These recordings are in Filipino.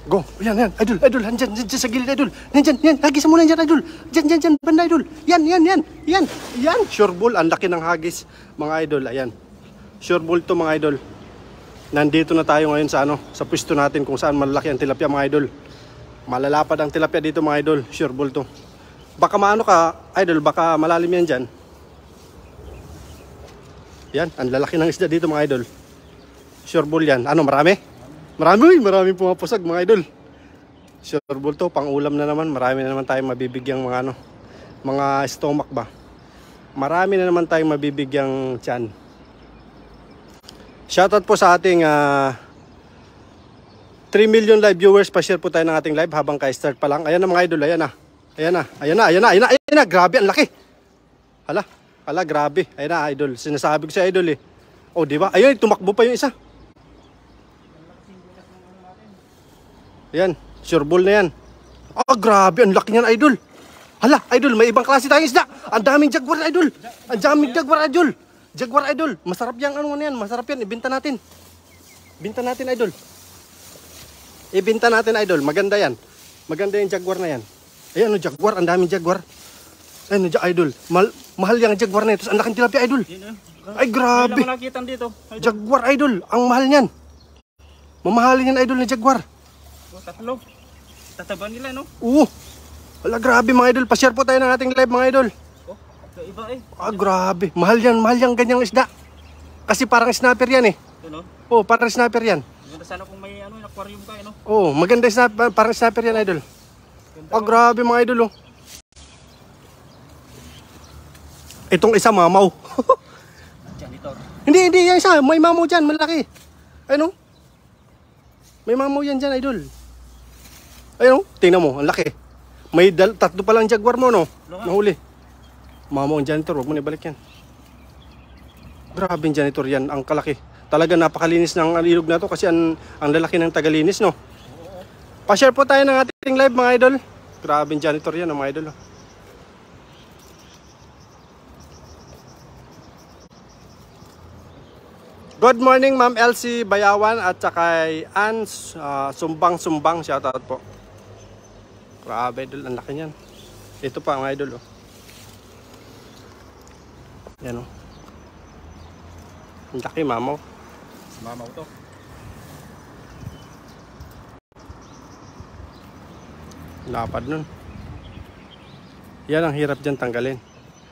Go. Yan, yan. Idol, idol. Andyan, dyan sa gilid, idol. Yan, yan. Hagis mo na dyan, idol. Dyan. Banda, idol. Yan. Yan. Sure ball. Ang laki ng hagis, mga idol. Ayan. Sure ball to, mga idol. Nandito na tayo ngayon sa sa pwesto natin kung saan malaki ang tilapia, mga idol. Malalapad ang tilapia dito, mga idol. Sure ball to. Baka maano ka, idol. Baka malalim yan dyan. Yan. Ang lalaki ng isda dito, mga idol. Sure ball yan. Ano, marami? Maraming pumapusag, mga idol. Sure ball to, pang ulam na naman. Marami na naman tayong mabibigyang mga stomach ba. Marami na naman tayong mabibigyang tiyan. Shoutout po sa ating 3 million live viewers. Pa-share po tayo ng ating live habang ka-start pa lang. Ayan na, mga idol, ayan na. Grabe, ang laki. Hala, grabe. Ayan na, idol. Sinasabi ko sa idol eh. Oh, di ba? Ayun, tumakbo pa yung isa. Yan, sure ball na yan. Grabe, ang laki niyan, idol. Hala, idol, may ibang klase tayong isda. Ang daming jaguar, idol. Jaguar, idol. Masarap yan, masarap yan. Ibenta natin, idol. Maganda yan. Maganda yung jaguar na yan. Ayan, jaguar, ang daming jaguar. Ayun, idol. Mahal yung jaguar na ito. Ang laking tilapia, idol. Ay, grabe. Jaguar, idol. Ang mahal niyan. Mamahalin yan, idol, na jaguar. Tatlo. Tataba nila, no? Oo. Wala, grabe, mga idol. Pa-share po tayo ng ating live, mga idol. Iba eh. Grabe. Mahal yan ganyang isda. Kasi parang snapper yan eh. Ano? Oo, parang snapper yan. Maganda sana kung may aquarium ka, no? Oo, maganda parang snapper yan, idol. Grabe, mga idol, oh. Itong isa, mamaw. Janitor. Hindi, yan isa. May mamaw dyan, malaki. Ano? May mamaw yan dyan, idol. Ayun, tingnan mo, ang laki. May tatlo pa lang jaguar mo, no? Nahuli. Mamaw ang janitor, huwag mo na ibalik yan. Grabe yung janitor yan, ang kalaki. Talaga napakalinis ng ilog na to kasi ang lalaki ng tagalinis, no? Pa-share po tayo ng ating live, mga idol. Grabe yung janitor yan, mga idol. Good morning, Ma'am Elsie Bayawan at saka Ann Sumbang. Shoutout po. Grabe, idol. Ang laki niyan. Ito pa, mga idol. Oh. Yan, oh. Ang laki, mamaw. Mamaw to. Lapad nun. Yan ang hirap dyan tanggalin.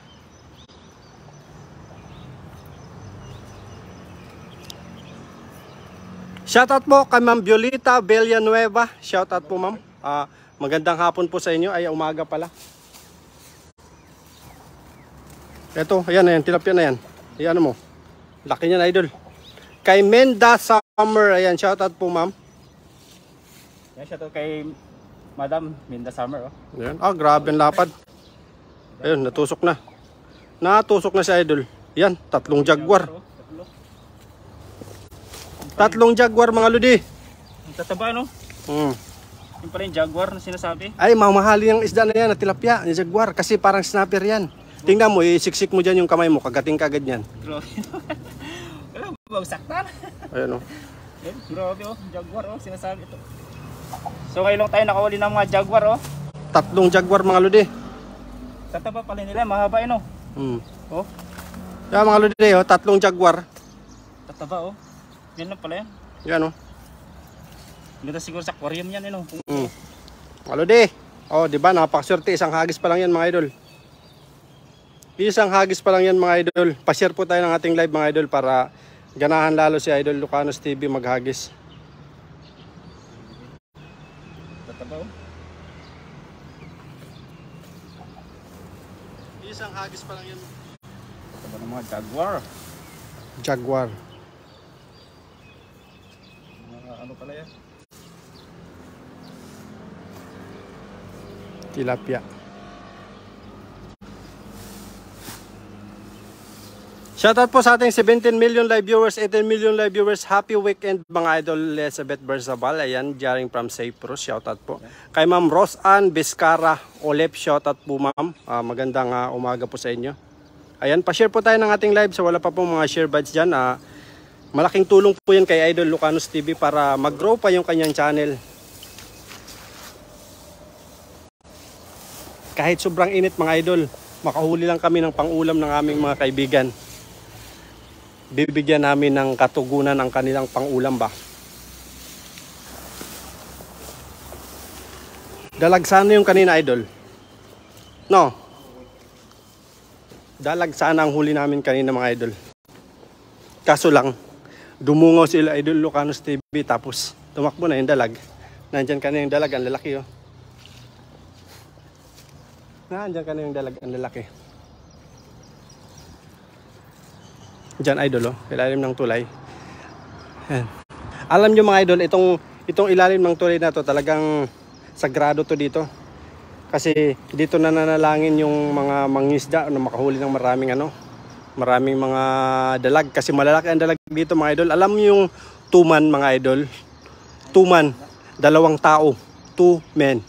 Shoutout po kay Ma'am Violeta Villanueva. Shoutout po, ma'am. Magandang hapon po sa inyo. Ay, umaga pala. Ito, ayan, tilapia na yan. Ayan mo. Laki niyan, idol. Kay Menda Summer. Ayan, shoutout po, ma'am. Yan, shoutout kay Madam Menda Summer. Oh. Ayan. Grabe ang lapad. Ayun, natusok na. Natusok na si idol. Yan, tatlong jaguar. Tatlong jaguar, mga ludi. Ang tataba, no? Yung pala yung jaguar na sinasabi. Ay, mamahali yung isda na yan, na tilapia, yung jaguar. Kasi parang snapper yan. Tingnan mo, isiksik mo dyan yung kamay mo, kagating kagad yan. Grabe. Wala, babagsak Ayan, oh. Grabe, oh. Jaguar, oh. Sinasabi ito. So, ngayon lang tayo nakawali ng mga jaguar, oh. Tatlong jaguar, mga ludi. Tataba pala nila, mahaba yun, oh. Oh. Yan, mga ludi, oh. Tatlong jaguar. Tataba, oh. Yan lang pala yan. Yan, oh. Ganda siguro sa aquarium yan, eh, no? Mga ludi. Oh, di ba? Napakaswerte. Isang hagis pa lang yan, mga idol. Isang hagis pa lang yan, mga idol. Pa-share po tayo ng ating live, mga idol, para ganahan lalo si Idol Lucanos TV maghagis. Tataba, oh. Isang hagis pa lang yan. Tataba ng mga jaguar. Jaguar. Ano pala yan? Tilapia. Shoutout po sa ating 17 million live viewers, 18 million live viewers. Happy weekend, mga idol. Elizabeth Berzabal, ayan, jaring from Cyprus. Shoutout po. Kay Ma'am Rosanne Vizcara Olep, shoutout po, ma'am. Magandang umaga po sa inyo. Ayan, pa-share po tayo ng ating live. So wala pa po mga share buds dyan. Malaking tulong po yan kay Idol Lucanos TV para mag-grow pa yung kanyang channel. Kahit sobrang init mga idol, makahuli lang kami ng pangulam ng aming mga kaibigan. Bibigyan namin ng katugunan ang kanilang pangulam ba. Dalag sana yung kanina idol. No. Dalag sana ang huli namin kanina mga idol. Kaso lang, dumungaw sila Idol Lucanos TV tapos tumakbo na yung dalag. Nandyan kanina yung dalag, ang lalaki oh. Nandyan kanina yung dalag, ang lalaki. Diyan idol oh, ilalim ng tulay. Ayan. Alam nyo mga idol, itong ilalim ng tulay na to talagang sagrado to dito. Kasi dito nananalangin yung mga mangingisda na makahuli ng maraming mga dalag. Kasi malalaki ang dalag dito mga idol. Alam nyo yung tuman mga idol? Tuman, 2 tao. 2 men.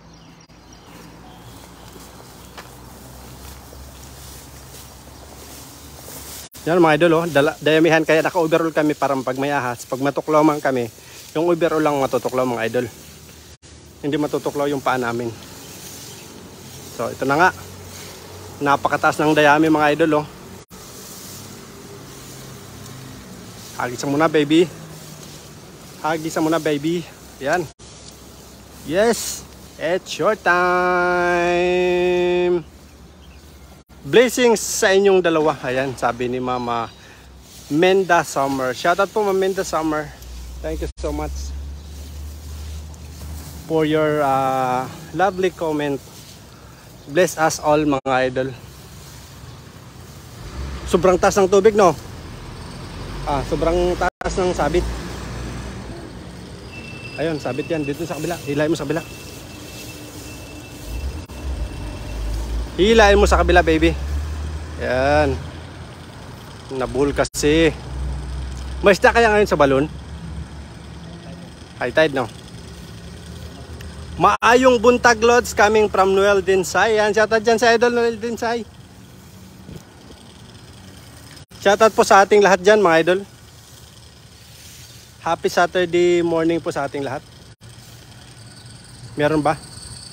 Yan mga idol oh, dayamihan kaya naka-overall kami para pag may ahas. Pag matuklaw man kami, yung overall lang matutuklaw mga idol. Hindi matutuklaw yung paa namin. So ito na nga. Napakataas ng dayami mga idol oh. Hagisan muna baby. Hagisan muna baby. Yan. Yes. It's your time. Blessings sa inyong dalawa. Ayan, sabi ni Mama Menda Summer. Shoutout po Mama Menda Summer. Thank you so much for your lovely comment. Bless us all mga idol. Sobrang taas ng tubig no? Sobrang taas ng sabit. Ayun, sabit yan. Dito sa kabila. Hilahin mo sa kabila. Hilahin mo sa kabila, baby. Yan. Nabuhol kasi. May isda kaya ngayon sa balon? High tide, no? Maayong buntag, Lods, coming from Noel Dinsay. Yan, shoutout dyan sa idol Noel Dinsay. Shoutout po sa ating lahat dyan, mga idol. Happy Saturday morning po sa ating lahat. Meron ba?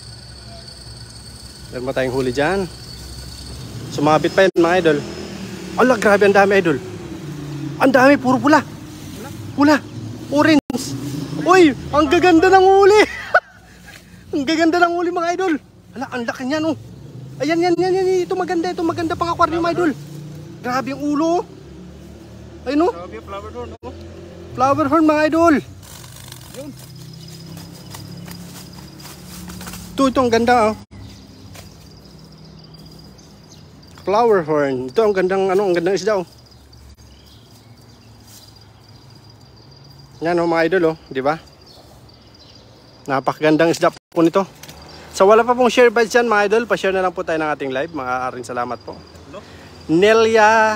Meron ba tayong huli dyan? Sumabit pa yun mga idol. Ala, grabe ang dami idol. Ang dami, puro pula. Pula, orange. Uy, ang gaganda ng huli. Ang gaganda ng huli mga idol. Ala, ang laki niyan oh. Ayan, yan. Ito maganda pang aquarium idol. Grabe yung ulo. Ayun oh. Grabe, flower horn oh. Flower horn mga idol. Yun. Ito ang ganda oh. Flower horn. Ito ang gandang ang gandang isda oh. Yan oh mga idol oh, di ba? Napakagandang isda po nito. So wala pa pong share badge dyan mga idol, pa-share na lang po tayo ng ating live. Maaaring salamat po. Hello? Nelia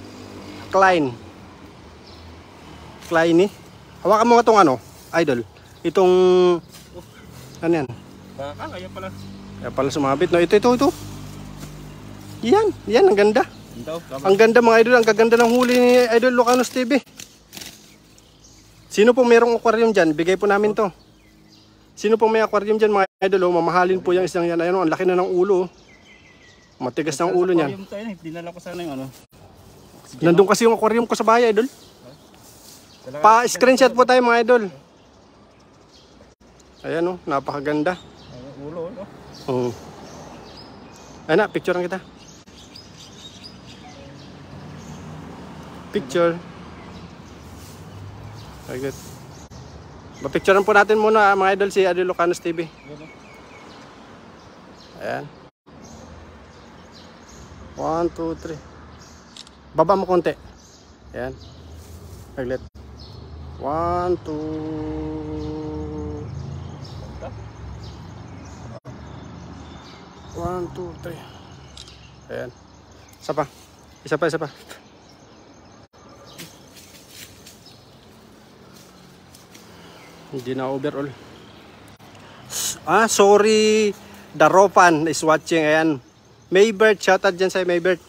Klein hawakan mo nga itong idol. Itong ano yan? Baka, kaya pala. Kaya pala sumabit no? Ito. Yan, ang ganda. Ito, ang ganda mga idol, ang gaganda ng huli ni Idol Lucanos TV. Sino po mayroong aquarium dyan? Bigay po namin to. Sino po may aquarium dyan mga idol? Mamahalin po yung isang yan. Ayun, ang laki na ng ulo. Matigas ng ulo niyan. Dinala ko sana yung Nandun kasi yung aquarium ko sa bahay idol. Pa-screenshot po tayo mga idol. Ayan oh, napakaganda. Ulo. Oo. Ayun na, picturean kita. Picture. Very good. Mapicturean po natin muna mga idol si Idol Lucanos TV. Ayan. 1, 2, 3. Baba mo konti. Ayan. Aglit. 1, 2. One, two, three. Ayan. Isa pa. Hindi na overall. Sorry. Daropan is watching. Ayan. Maybert, shoutout dyan sa Maybert.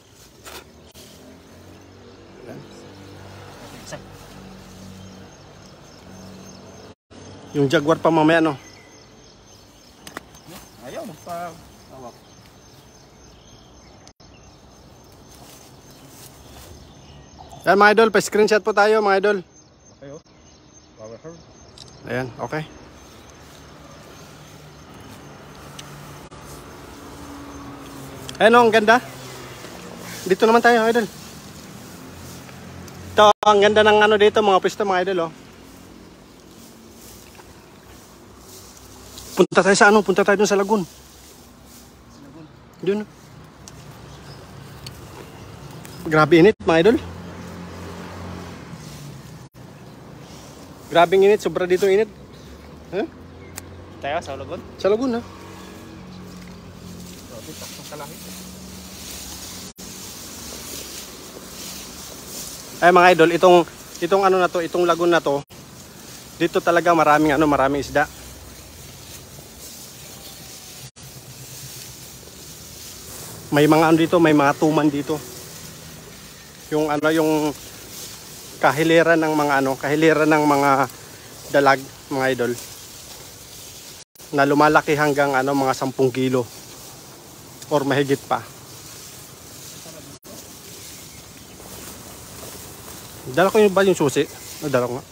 Yung jaguar pa mamaya no. Ayaw, magpa-awak. Ayan mga idol, pa-screenshot po tayo mga idol. Okay, oh. Power herd. Ayan, okay. Ayan o, ang ganda. Dito naman tayo mga idol. Ito, ang ganda ng ano dito mga pwesto mga idol oh. Punta tayo sa ano, punta tayo dun sa lagoon. Yun. Grabe init mga idol. Grabing init, sobra dito init. Huh? Tayo sa lagoon. Sa lagoon ha. Grabe, takot sa langit. Ay mga idol, itong ano na to, itong lagoon na to, dito talaga maraming isda. May mga ano dito, may mga tuman dito. Yung ano, yung kahiliran ng mga dalag, mga idol. Na lumalaki hanggang ano, mga 10 kilo or mahigit pa. Dala ko ba yung susi? Dala ko nga.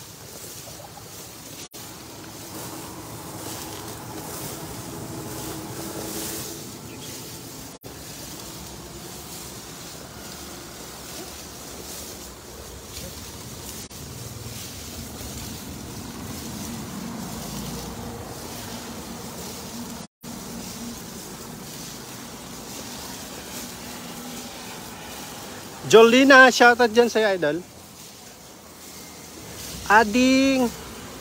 Jolina, shoutout dyan sa'yo, idol. Ading.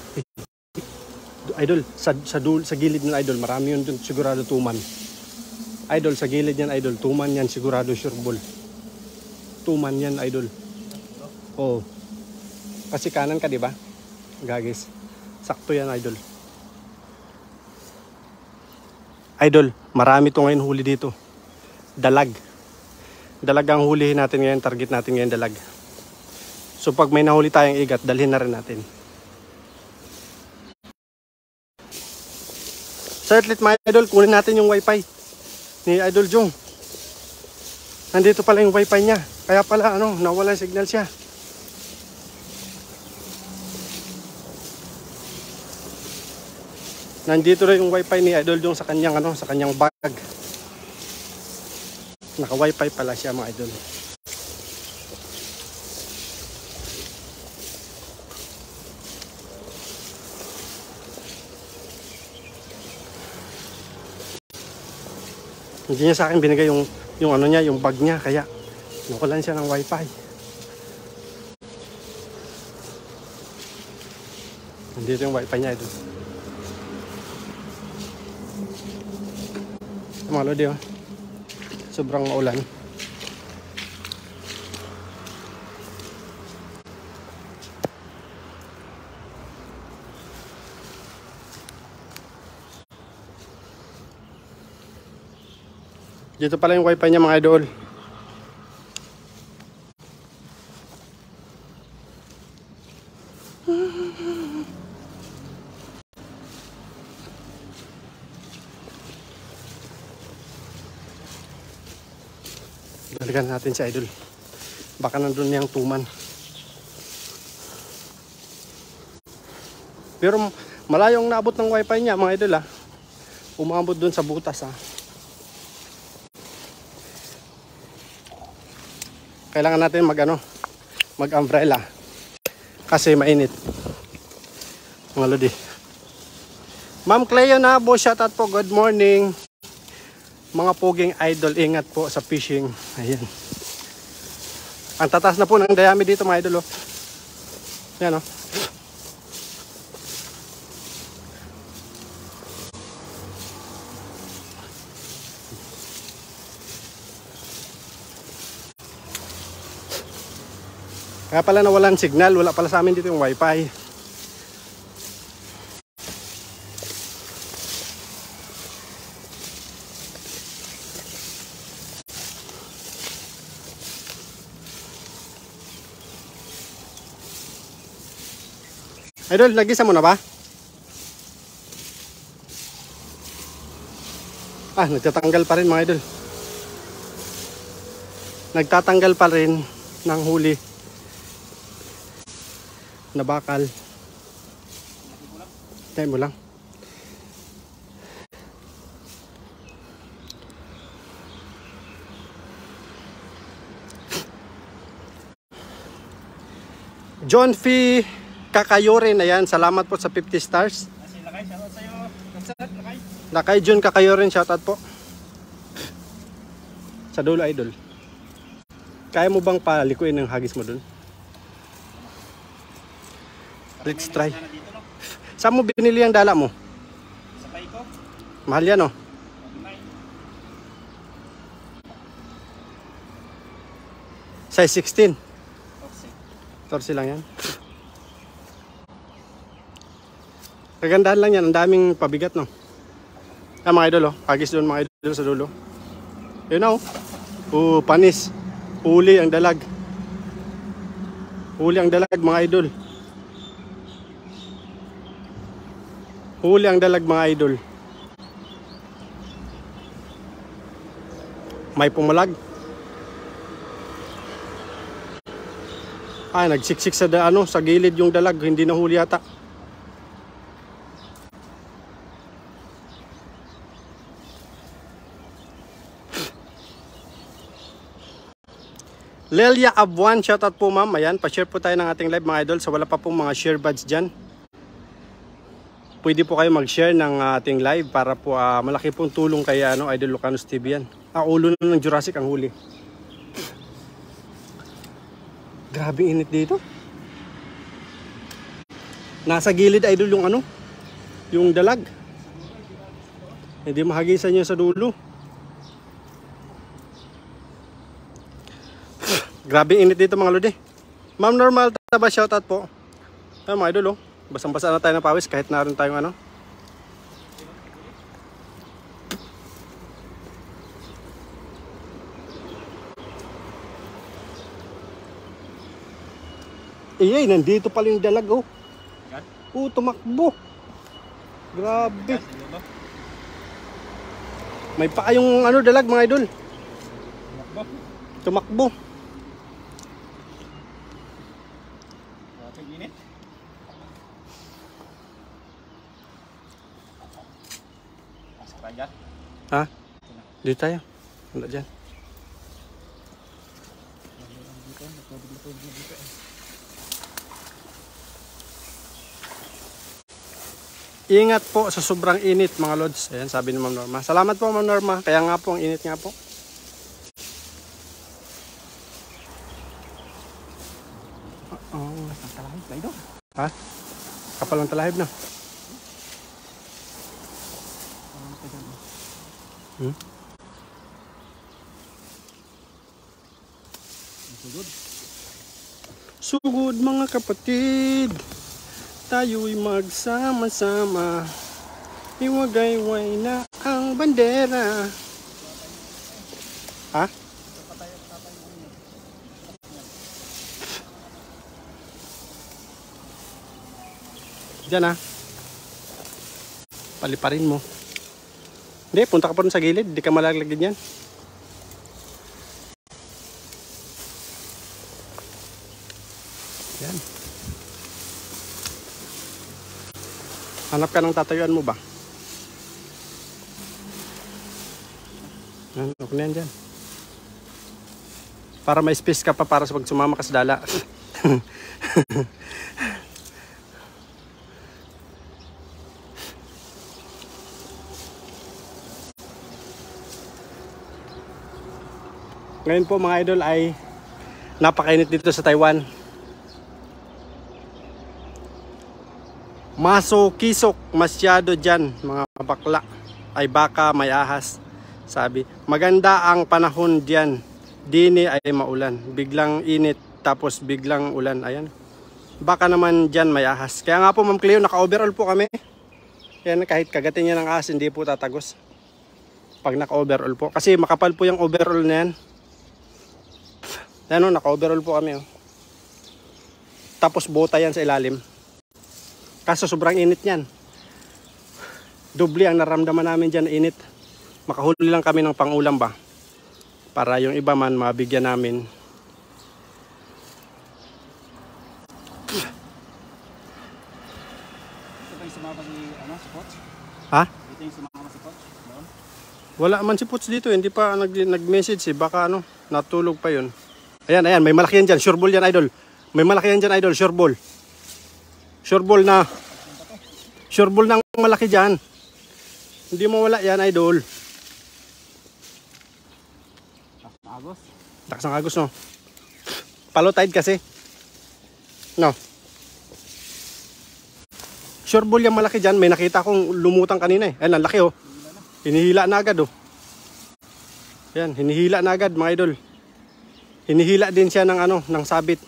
Idol, sa gilid ng idol, marami yun dun, sigurado tuman. Idol, sa gilid yan, idol, tuman yan, sigurado sureball. Tuman yan, idol. Oo. Kasi kanan ka, di ba? Gagis. Sakto yan, idol. Idol, marami to ngayon huli dito. Dalag. Dalag ang hulihin natin ngayon, target natin ngayon dalag. So pag may nahuli tayong igat, dalhin na rin natin. Saglit mga idol, kunin natin yung wifi ni Idol Jong. Nandito pala yung wifi niya. Kaya pala ano, nawala signal siya. Nandito rin yung wifi ni Idol Jong sa kanyang ano, sa kanyang bag. Naka-wifi pala siya mga idol. Hindi niya sa akin binigay yung ano niya, yung bag niya, kaya nakulan siya ng wifi. Nandito yung wifi niya idol. Mga lodi oh. Sobrang maulan. Dito pala yung wifi niya mga idol. Balikan natin si idol. Baka nandun niyang tuman. Pero malayong naabot ng wifi niya mga idol ah. Umabot dun sa butas ah. Kailangan natin mag-umbrella kasi mainit. Mga lodi. Ma'am Cleo na po, shoutout po. Good morning. Mga poging idol, ingat po sa fishing. Ayan. Ang tatas na po ng dayami dito mga idol. Oh. Yan oh. Kaya pala nawalan signal, wala pala sa amin dito yung wifi. Idol, nagisa mo na ba? Ah, nagtatanggal pa rin mga idol. Nagtatanggal pa rin ng huli. na bakal. Tayo mo lang. John F. Kakayorin, ayan, salamat po sa 50 stars. Kasi Lakay, shoutout sa'yo. Lakay. Lakay John Kakayorin, shoutout po. Sa dulo, idol. Kaya mo bang palikuin ng hagis mo dun? Let's try. Dito, no? Saan mo binili ang dala mo? Sa Paiko. Mahal yan, oh. Size 16. Okay. 14 lang yan. Kagandahan lang yan. Ang daming pabigat, no? Ah, mga idol, oh. Hagis doon, mga idol, sa dulo. Yun na, oh. Panis. Huli ang dalag. Huli ang dalag, mga idol. Huli ang dalag, mga idol. May pumalag. Ay, nagsiksik sa sa gilid yung dalag, hindi na huli yata. Lelia Abuan, shoutout po ma'am. Ayan, pa-share po tayo ng ating live mga idol. So wala pa pong mga share buds dyan. Pwede po kayo mag-share ng ating live para po malaki pong tulong kay Idol Lucanos TV yan. Ulo na ng Jurassic ang huli. Grabe init dito. Nasa gilid idol yung yung dalag. Hindi mahagisan niya sa dulo. Grabe init dito mga lodi. Ma'am Normal Taba, shoutout po. Ay mga idol, oh. Basang-basa na tayo ng pawis kahit naroon tayong Iyay, nandito pala yung dalag, oh. Tumakbo. Grabe. May pa yung dalag mga idol. Tumakbo. Ha? Dito tayo. Wala dyan. Ingat po sa sobrang init mga lods. Ayan, sabi ni Ma'am Norma. Salamat po Ma'am Norma. Kaya nga po, ang init nga po. Talahib ba ito? Ha? Kapal ng talahib na. Sugod mga kapatid, tayo'y magsama-sama, iwagayway na ang bandera. Ha? Diyan paliparin mo. Hindi, punta ka pa rin sa gilid, hindi ka malalagyan yan. Yan. Hanap ka ng tatayuan mo ba? Yan, okay na yan dyan. Para may space ka pa para sa pag sumama ka sa dala. Ngayon po mga idol ay napakainit dito sa Taiwan. Masokisok masyado dyan mga bakla. Ay baka may ahas. Sabi, maganda ang panahon dyan. Dini ay maulan. Biglang init tapos biglang ulan. Ayan. Baka naman dyan may ahas. Kaya nga po Ma'am Cleo, naka-overall po kami. Yan, kahit kagatin niya ng ahas, hindi po tatagos. Pag naka-overall po. Kasi makapal po yung overall na yan. Yan o, naka-overall po kami. Tapos bota yan sa ilalim. Kaso sobrang init yan. Doble ang naramdaman namin dyan na init. Makahuli lang kami ng pangulam ba. Para yung iba man mabigyan namin. si Coach? Ha? Dito yung sumama si Coach? Doon? Wala man si Puts dito, hindi pa nag-message eh. Baka natulog pa yun. Ayan, may malaki yan dyan. Sure ball yan, idol. May malaki yan dyan, idol. Sure ball. Sure ball na. Sure ball na malaki dyan. Hindi mo wala yan, idol. Agos? Takas ng agos, no? Palo tide kasi. No? Sure ball yung malaki dyan. May nakita akong lumutang kanina eh. Ayan, ang laki oh. Hinihila na agad oh. Ayan, hinihila na agad mga idol. Hinihila din siya ng sabit.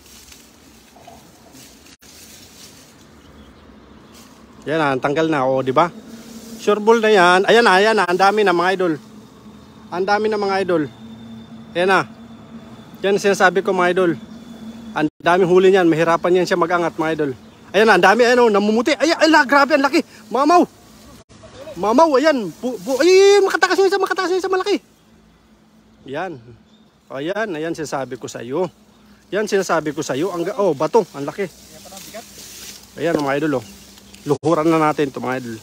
Yan, tanggal na oh, di ba? Sure ball na yan. Ayan na, ang dami na mga idol. Ang dami na mga idol. Ayan na. Yan sinasabi ko mga idol. Ang daming huli niyan, mahirapan yan siya mag-angat mga idol. Ayan na, ang dami, namumuti. Ay, grabe, ang laki. Mamaw, ayan. Ay, makatakas yung isa malaki. Yan. Ayan sinasabi ko sa iyo. Yan sinasabi ko sa iyo. Bato, ang laki. Ayan mga idol, oh. Luhuran na natin ito mga idol.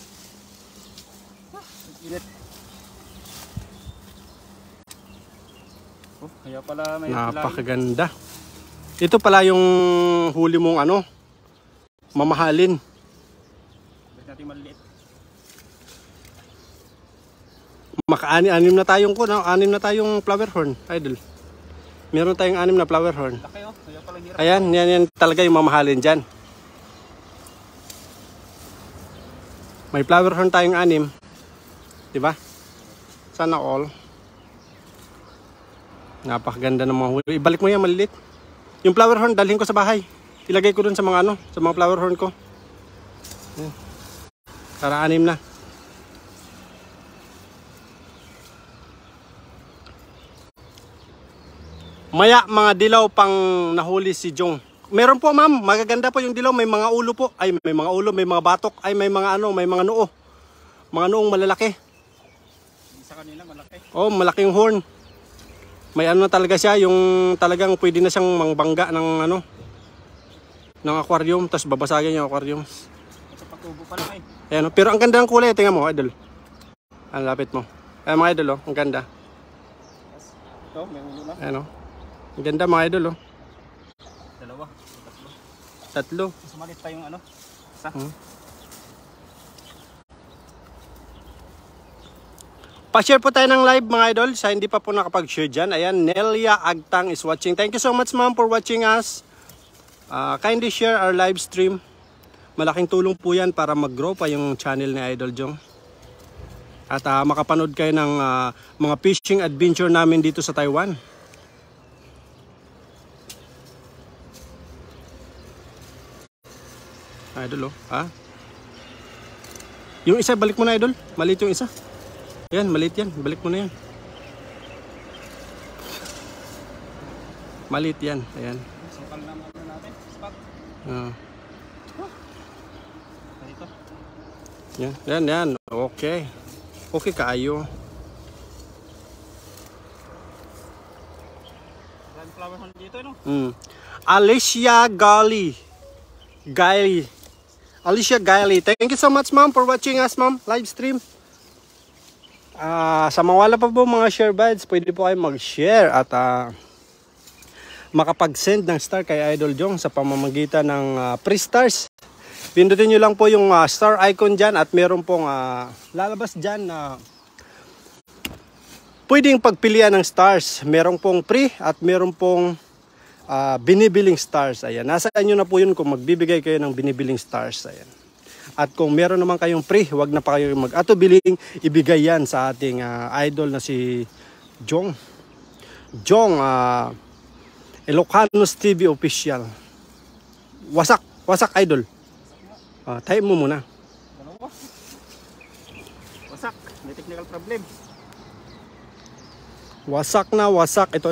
Kaya pala may napakaganda. Ito pala yung huli mong mamahalin. natin maliit. Anim na tayong flower horn, idol. Meron tayong 6 na flower horn. Laki oh, kaya pala hirap. Ayan, yan talaga yung mamahalin dyan. May flower horn tayong 6. Diba? Sana all. Napakaganda ng mga huli. Ibalik mo yan maliit. Yung flower horn, dalhin ko sa bahay. Ilagay ko dun sa mga sa mga flower horn ko. Ayan. Para 6 na. Maya, mga dilaw pang nahuli si Jong. Meron po ma'am, magaganda po yung dilaw. May mga ulo po. Ay, may mga ulo, may mga batok. Ay, may mga may mga noo. Mga noong malalaki. Sa kanila malaki. Oh, malaking horn. May na talaga siya, yung talagang pwede na siyang mangbangga ng ng aquarium, tapos babasagin yung aquarium. Ito patubo pa lang eh. Ayan, pero ang ganda ng kulay, tingnan mo, idol. Ang lapit mo. Ayan mga idol, oh, ang ganda. Ito, may ulo na. Ayan, oh. Ang ganda mga idol, oh. Dalawa, Tatlo. Sumalit pa yung isa. Pa-share po tayo ng live mga idol. Sa hindi pa po nakapag-share dyan. Ayan, Nelia Agtang is watching. Thank you so much ma'am for watching us. Kindly share our live stream. Malaking tulong po yan para mag-grow pa yung channel ni Idol Jong. At makapanood kayo ng mga fishing adventure namin dito sa Taiwan. Idol, oh. Yung isa, balik mo na, Idol. Maliit yung isa. Ayan, maliit yan. Balik mo na yan. Maliit yan. Ayan. Sukal naman natin. Spot. Dito. Yan. Okay. Okay kaayo. Yan flower horn dito, no? Alicia Gali. Alicia Gali. Thank you so much, ma'am, for watching us, ma'am. Live stream. Sa mga wala pa po mga share buds, pwede po kayo mag-share at makapag-send ng star kay Idol Jong sa pamamagitan ng free stars. Pindutin nyo lang po yung star icon dyan at meron pong lalabas dyan na pwedeng pagpilian ng stars. Meron pong free at meron pong binibiling stars. Ayan. Nasa inyo na po yun kung magbibigay kayo ng binibiling stars. Ayan. At kung meron naman kayong free, huwag na pa kayo mag-atubiling, ibigay yan sa ating idol na si Jong. Jong, Ilocanos TV official. Wasak idol. Type mo muna. Dalawa. Wasak. May technical problem. Wasak na wasak. Ito.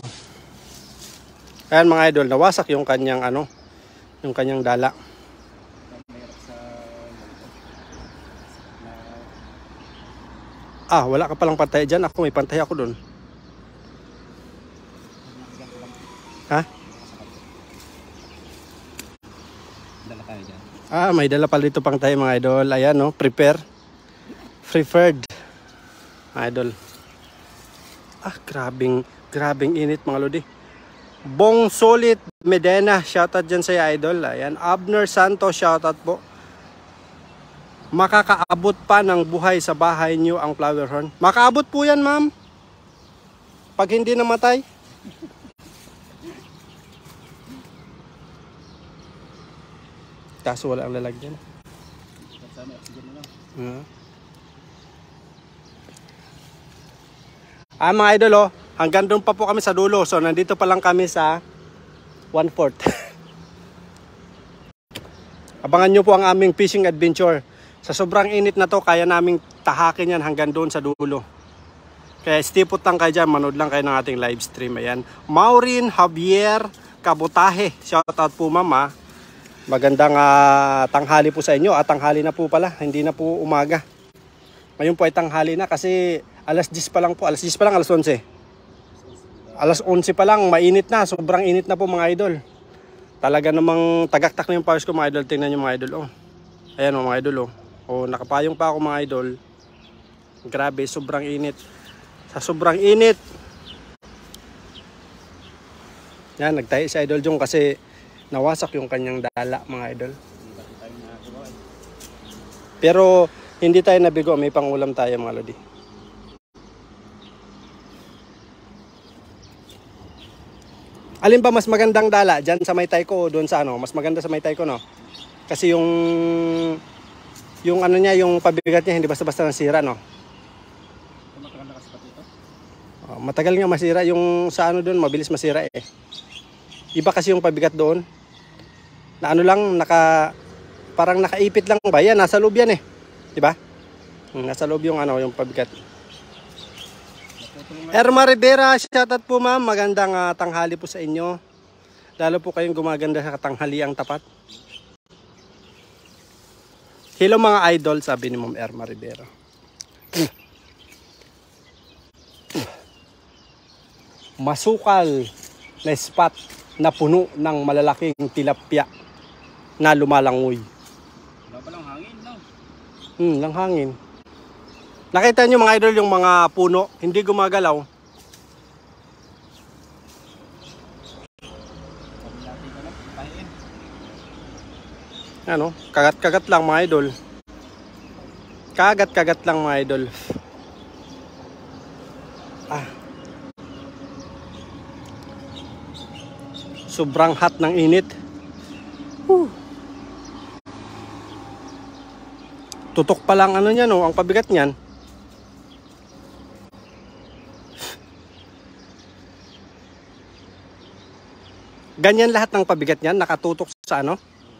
Ayan mga idol, nawasak yung kanyang yung kanyang dala. Wala ka palang pantay dyan. Ako may pantay ako dun. Ha? Dala tayo dyan. May dala pala dito pang tayo mga idol. Ayan no, prepared mga idol. Grabing init mga lodi. Bong Solid Medena, shoutout dyan sa idol. Ayan, Abner Santos, shoutout po. Makakaabot pa ng buhay sa bahay nyo ang flower horn. Makaabot po yan, ma'am. Pag hindi namatay. Kaso wala ang lalagyan. Mga idol, oh, hanggang doon pa po kami sa dulo. So, nandito pa lang kami sa 1/4. Abangan nyo po ang aming fishing adventure. Sa sobrang init na to, kaya naming tahakin yan hanggang doon sa dulo. Kaya stipot lang kayo dyan, manood lang kayo ng ating live stream. Ayan. Maureen Javier Kabutahe. Shoutout po mama. Magandang tanghali po sa inyo. Tanghali na po pala, hindi na po umaga. Ngayon po ay tanghali na kasi alas 10 pa lang po. Alas 10 pa lang, alas 11. Alas 11 pa lang, mainit na. Sobrang init na po mga idol. Talaga namang tagaktak na yung powers ko mga idol. Tingnan nyo mga idol. Oh. Ayan mga idol. Oh, nakapayong pa ako mga idol. Grabe, sobrang init. Sa sobrang init. Yan, nagtahi si Idol Jong kasi nawasak yung kanyang dala mga idol. Pero hindi tayo nabigo, may pangulam tayo mga lodi. Alin ba mas magandang dala? Diyan sa may Tayko o doon sa ano? Mas maganda sa may Tayko, no? Kasi yung ano niya, yung pabigat niya hindi basta-basta nasira, no? Matagal nga masira yung sa ano doon, mabilis masira eh. Iba kasi yung pabigat doon. Na ano lang, parang nakaipit lang ba? Yan, nasa loob yan eh. Di ba? Nasa loob yung ano, yung pabigat. Erma Rivera, shoutout po ma'am. Magandang tanghali po sa inyo. Lalo po kayong gumaganda sa tanghaliang tapat. Hello mga idol, sabi ni Ma'am Erma Rivera. Masukal na spot na puno ng malalaking tilapia na lumalangoy. Wala pa lang hangin, no? Lang hangin. Nakita nyo mga idol yung mga puno, hindi gumagalaw. Ano, kagat-kagat lang mga idol. Kagat-kagat lang mga idol. Sobrang hot ng init. Tutok pa lang ano niya, no, ang pabigat niyan. Ganyan lahat ng pabigat niyan, nakatutok sa ano?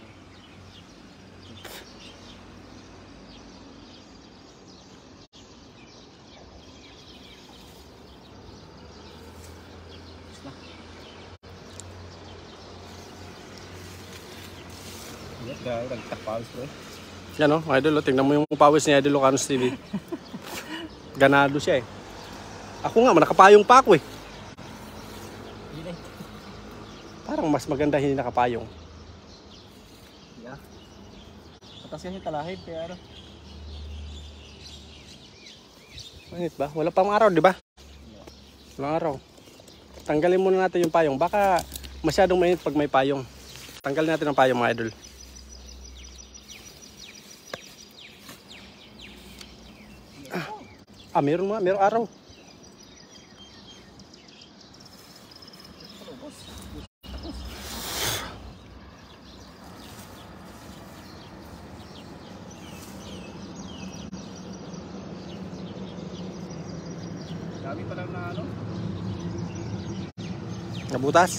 Yan o, idol, tingnan mo yung pawis ni Idol Lucanos TV. Ganado siya eh. Ako nga, nakapayong pa ako eh. Parang mas maganda hindi nakapayong. Yeah. Patas yan yung talahib, kaya ano. Mainit ba? Wala pang araw, di ba? Walang araw. Tanggalin muna natin yung payong. Baka masyadong mainit pag may payong. Tanggalin natin ang payong mga idol. Meron mga, meron araw. Dami pa lang na ano? Nabutas.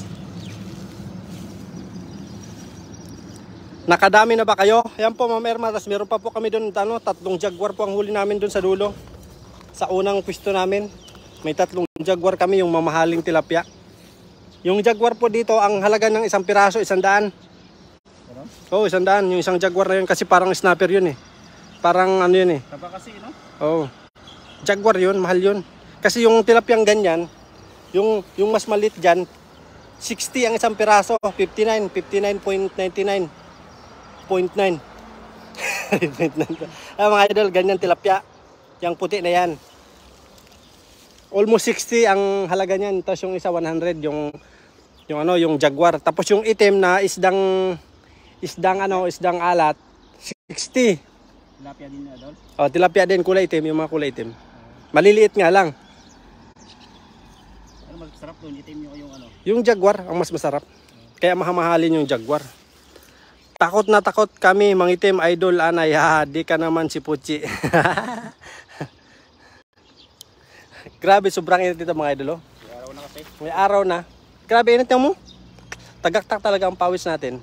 Nakadami na ba kayo? Ayan po Ma'am Erma, meron pa po kami doon, 3 jaguar po ang huli namin doon sa dulo. Sa unang pwesto namin, may 3 jaguar kami, yung mamahaling tilapia. Yung jaguar po dito, ang halaga ng isang piraso, 100. Oo, 100. Yung isang jaguar na yun, kasi parang snapper yun eh. Parang ano yun eh. Taba kasi, no? Oo. Jaguar yun, mahal yun. Kasi yung tilapiyang ganyan, yung mas maliit dyan, 60 ang isang piraso, 59.99. 8.9. 8.9. Mga idol, ganyan tilapia. Yung puti na yan. Almost 60 ang halaga niyan. Tapos yung isa 100, yung yung jaguar. Tapos yung itim na isdang alat 60. Tilapia din na doon. Oh, tilapia din kulay itim, yung mga kulay itim. Maliliit nga lang. Ano masarap doon? Itim yung ano? Yung jaguar ang mas masarap. Kaya mahamahalin yung jaguar. Takot na takot kami, mangitim idol anay. Ha, di ka naman si Puchi. Grabe, sobrang init dito mga idol. Oh. May araw na kasi. May araw na. Grabe init mo. Tagaktak talaga ang pawis natin.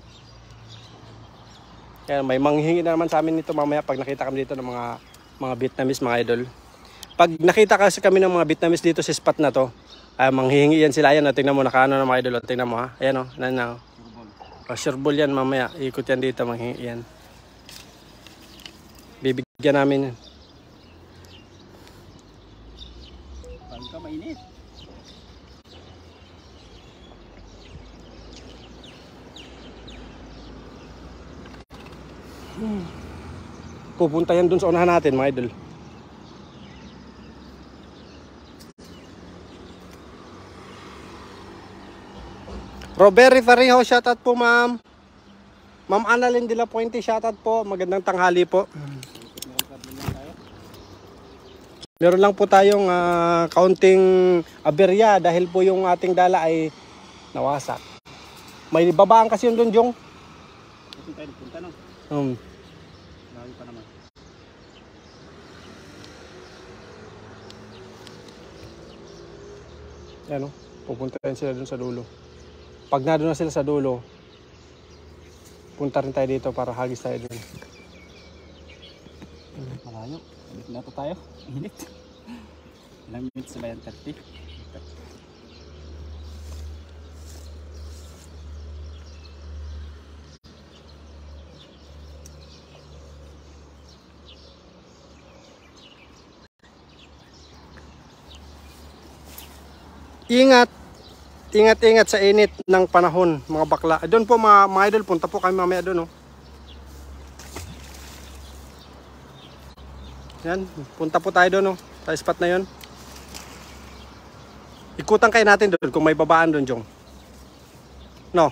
Kaya may manghingi na naman sa amin nito mamaya pag nakita kami dito ng mga Vietnamese mga idol. Pag nakita kasi kami ng mga Vietnamese dito sa spot na to, manghihingi yan sila. Ayan, tingnan mo, nakaano na mga idol. Tingnan mo ha. Ayan o, sureball yan mamaya. Ikot yan dito, manghihingi yan. Bibigyan namin yan. Pagka mainit. Pupunta yan dun sa unahan natin mga idol. Robert Fariho, shoutout po ma'am. Ma'am Annalyn de la Puente, shoutout po. Magandang tanghali po. Meron lang po tayong kaunting aberya dahil po yung ating dala ay nawasak. May babaan kasi yun dun, Jong. Ito tayo punta no. Lagi pa naman. Ano? Pupunta rin sila dun sa dulo. Pag na doon na sila sa dulo, punta rin tayo dito para hagis tayo dun. Malayo. Balik na to tayo. Init. Ilang minutes ba yan? 30? Ingat sa init ng panahon, mga bakla. Doon po mga idol, punta po kami mamaya doon. Oh. Yan, punta po tayo doon. Oh, sa spot na yon. Ikutan kayo natin doon kung may babaan doon, Jong. No.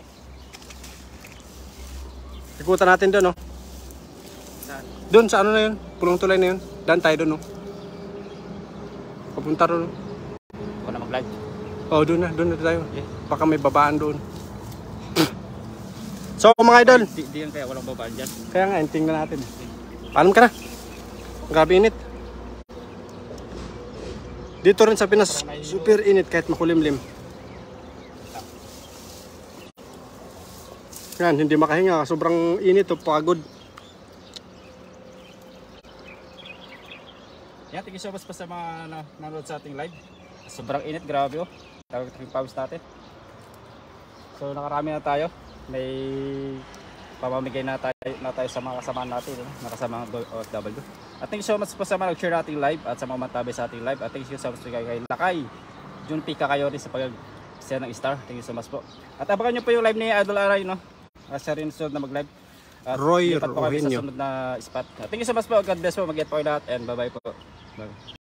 Ikutan natin doon. Oh. Doon sa ano na yun, pulong tulay na yun. Daan tayo doon. Oh. Papunta doon. Ako na mag-live. Oh, doon na tayo. Baka may babaan doon. So, mga idol. Di yan kaya walang babaan dyan. Kaya nga, tingnan natin. Paalam ka na. Grabe init. Dito rin sa Pinas, super init kahit makulimlim. Yan, hindi makahinga. Sobrang init o pagod. Yan, thank you so much pa sa mga nanonood sa ating live. Sobrang init, grabe oh. Tawag yung pawis natin. So nakarami na tayo. May pamamigay na tayo sa mga kasamahan natin, nakasama ng OFW. At thank you so much po sa mga nag-share nating live at sa mga mantabi sa ating live. At thank you so much kay Lakay. Jun Pika kayo rin sa pag-share ng star. Thank you so much po. At abangan nyo po yung live ni Idol Aray, no? Siya rin sunod na mag-live. At Roy lipat po kami sa Rogenio. sunod na spot. Thank you so much po. God bless po. Mag-get po kayo lahat and bye bye po. Bye.